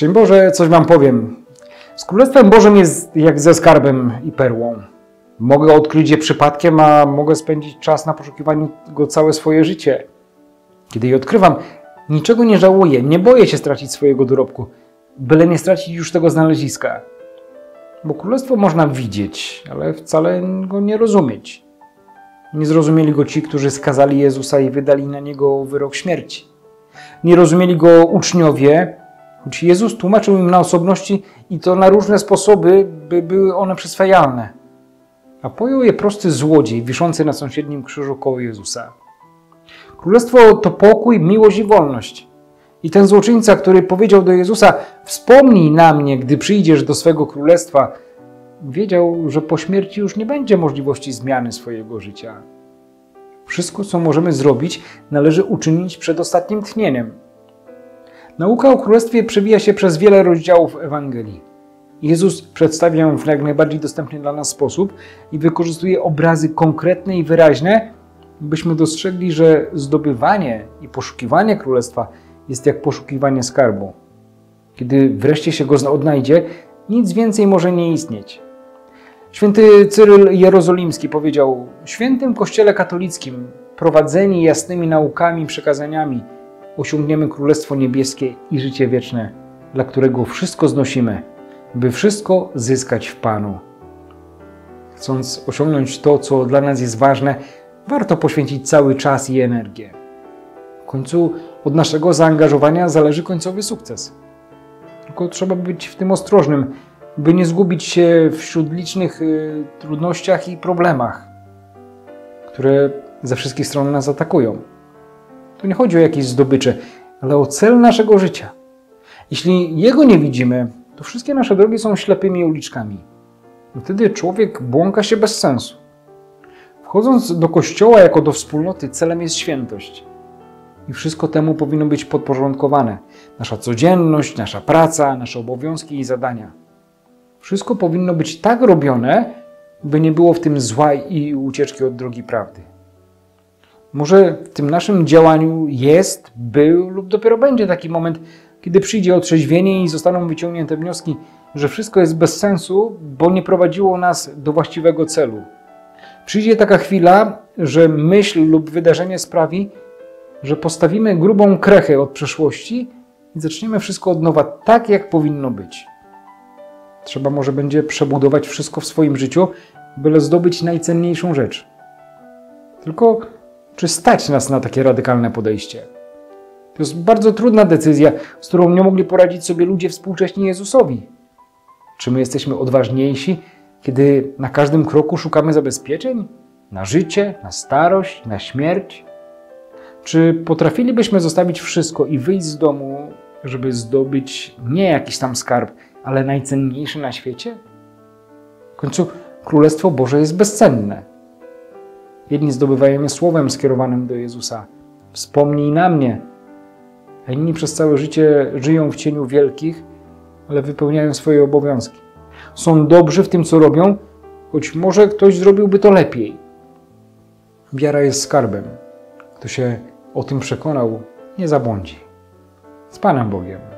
Szczęść Boże, coś wam powiem. Z Królestwem Bożym jest jak ze skarbem i perłą. Mogę odkryć je przypadkiem, a mogę spędzić czas na poszukiwaniu go całe swoje życie. Kiedy je odkrywam, niczego nie żałuję, nie boję się stracić swojego dorobku, byle nie stracić już tego znaleziska. Bo Królestwo można widzieć, ale wcale go nie rozumieć. Nie zrozumieli go ci, którzy skazali Jezusa i wydali na Niego wyrok śmierci. Nie rozumieli go uczniowie, choć Jezus tłumaczył im na osobności i to na różne sposoby, by były one przyswajalne. A pojął je prosty złodziej, wiszący na sąsiednim krzyżu koło Jezusa. Królestwo to pokój, miłość i wolność. I ten złoczyńca, który powiedział do Jezusa: wspomnij na mnie, gdy przyjdziesz do swego królestwa, wiedział, że po śmierci już nie będzie możliwości zmiany swojego życia. Wszystko, co możemy zrobić, należy uczynić przed ostatnim tchnieniem. Nauka o Królestwie przewija się przez wiele rozdziałów Ewangelii. Jezus przedstawia ją w jak najbardziej dostępny dla nas sposób i wykorzystuje obrazy konkretne i wyraźne, byśmy dostrzegli, że zdobywanie i poszukiwanie Królestwa jest jak poszukiwanie skarbu. Kiedy wreszcie się go odnajdzie, nic więcej może nie istnieć. Święty Cyryl Jerozolimski powiedział: w świętym Kościele katolickim, prowadzeni jasnymi naukami i przekazaniami, osiągniemy Królestwo Niebieskie i życie wieczne, dla którego wszystko znosimy, by wszystko zyskać w Panu. Chcąc osiągnąć to, co dla nas jest ważne, warto poświęcić cały czas i energię. W końcu od naszego zaangażowania zależy końcowy sukces. Tylko trzeba być w tym ostrożnym, by nie zgubić się wśród licznych trudnościach i problemach, które ze wszystkich stron nas atakują. Tu nie chodzi o jakieś zdobycze, ale o cel naszego życia. Jeśli jego nie widzimy, to wszystkie nasze drogi są ślepymi uliczkami. Wtedy człowiek błąka się bez sensu. Wchodząc do Kościoła jako do wspólnoty, celem jest świętość. I wszystko temu powinno być podporządkowane. Nasza codzienność, nasza praca, nasze obowiązki i zadania. Wszystko powinno być tak robione, by nie było w tym zła i ucieczki od drogi prawdy. Może w tym naszym działaniu jest, był lub dopiero będzie taki moment, kiedy przyjdzie otrzeźwienie i zostaną wyciągnięte wnioski, że wszystko jest bez sensu, bo nie prowadziło nas do właściwego celu. Przyjdzie taka chwila, że myśl lub wydarzenie sprawi, że postawimy grubą krechę od przeszłości i zaczniemy wszystko od nowa tak, jak powinno być. Trzeba może będzie przebudować wszystko w swoim życiu, byle zdobyć najcenniejszą rzecz. Tylko czy stać nas na takie radykalne podejście? To jest bardzo trudna decyzja, z którą nie mogli poradzić sobie ludzie współcześni Jezusowi. Czy my jesteśmy odważniejsi, kiedy na każdym kroku szukamy zabezpieczeń? Na życie, na starość, na śmierć? Czy potrafilibyśmy zostawić wszystko i wyjść z domu, żeby zdobyć nie jakiś tam skarb, ale najcenniejszy na świecie? W końcu Królestwo Boże jest bezcenne. Jedni zdobywają je słowem skierowanym do Jezusa: wspomnij na mnie. A inni przez całe życie żyją w cieniu wielkich, ale wypełniają swoje obowiązki. Są dobrzy w tym, co robią, choć może ktoś zrobiłby to lepiej. Wiara jest skarbem. Kto się o tym przekonał, nie zabłądzi. Z Panem Bogiem.